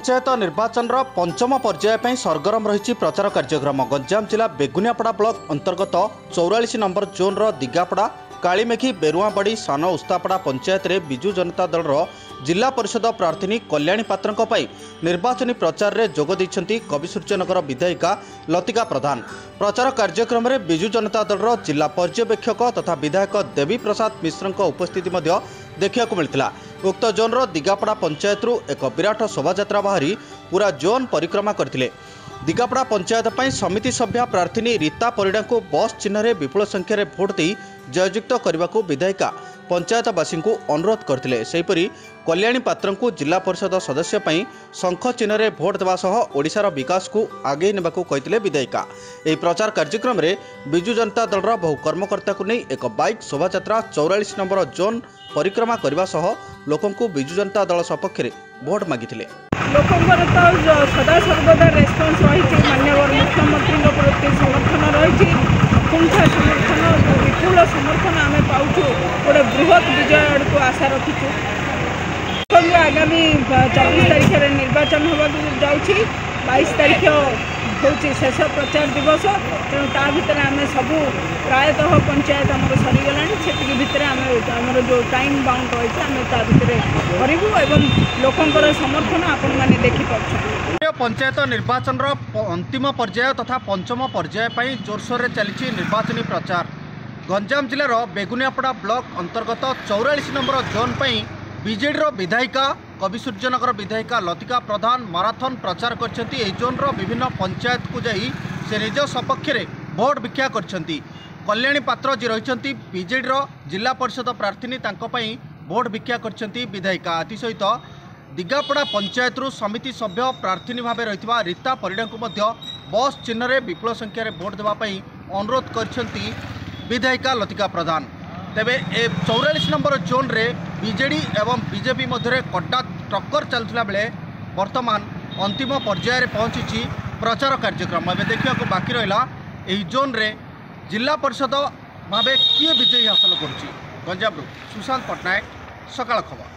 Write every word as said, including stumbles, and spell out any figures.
पंचायत निर्वाचन पंचम पर्याय पर सरगरम रही प्रचार कार्यक्रम। गंजाम जिला बेगुनियापड़ा ब्लॉक अंतर्गत चौरालीस नंबर जोन दिगापड़ा कालीमेघी बेरुआबाड़ी सान उस्तापड़ा पंचायत रे बिजु जनता दल जिला परिषद प्रार्थी कल्याणी पात्र निर्वाचनी प्रचार में जोग देइछंती कविसूर्यनगर विधायिका लतिका प्रधान। प्रचार कार्यक्रम में बिजु जनता दल जिला पर्यवेक्षक तथा विधायक देवी प्रसाद मिश्र उपस्थिति देखा मिलता। उक्त जोन दिगापड़ा पंचायत एक विराट शोभायात्रा बाहरी पूरा जोन परिक्रमा करथिले। दिगापड़ा पंचायत पर समिति सभ्या प्रार्थी रीता परिडा को बस चिन्ह में विपुल संख्यार भोट दे जययुक्त करने को विधायिका पंचायतवासी को अनुरोध करथिले। सेहिपरि कल्याणी पात्र को जिला परिषद सदस्य पई शंख चिन्ह में भोट देवा सह ओडिशार विकास को आगे नेबाकू कहिथिले विधायिका। एही प्रचार कार्यक्रम में बिजु जनता दल बहु कर्मकर्ता को नहीं एक बाइक शोभायात्रा चौरालीस नंबर जोन परिक्रमा करने सह लोकों को बिजु जनता दल सपक्ष में भोट मागिथिले। लोकंर तो सदा सर्वदा रेस्पन्स रही माननीय मुख्यमंत्री प्रति समर्थन रही पुंखा समर्थन विपुल समर्थन आम पाऊँ गोटे बृहत विजय आड़ को आशा रखीचु। आगामी चौबीस तारीख में निर्वाचन होगा जाऊँगी बाईस तारीख हूँ शेष प्रचार दिवस तेणु ता भर आम सबू प्रायतः पंचायत आम सरीगला से भितर आम जो टाइम बाउंड रही है आम ता भर करूँ एवं लोकंर समर्थन आपण मैंने देखिपार। पंचायत निर्वाचन अंतिम पर्याय तथा पंचम पर्याय पर जोरसोर चली निर्वाचनी प्रचार। गंजाम जिलार बेगुनियापड़ा ब्लॉक अंतर्गत चौरालीस नंबर जोन पर बीजेडी विधायिका कविसूर्यनगर विधायिका लतिका प्रधान माराथन प्रचार करछंती। जोन विभिन्न पंचायत को जाई से निज सपक्ष में भोट भिक्षा करछंती। कल्याणी पात्र जी रही बीजेडी जिला परिषद प्रार्थी तांकों भोट भिक्षा करछंती विधायिका। एथि सहित दिगापड़ा पंचायत समिति सभ्य प्रार्थी भाव रही रीता परिडा को बस चिन्ह में विपुल संख्यार भोट देवाई अनुरोध करछंती विधायिका लतिका प्रधान। तेबे ए चौरालीस नंबर जोन रे बीजेडी एवं बीजेपी मध्य कड्डा टक्कर चलता बेले वर्तमान अंतिम पर्यायर पहुंची प्रचार कार्यक्रम। एवं देखा बाकी रहा यही जोन रे जिला परिषद भाव किए विजयी हासिल करुच्ची। गंजाम सुशांत पट्टनायक, सकाळ खबर।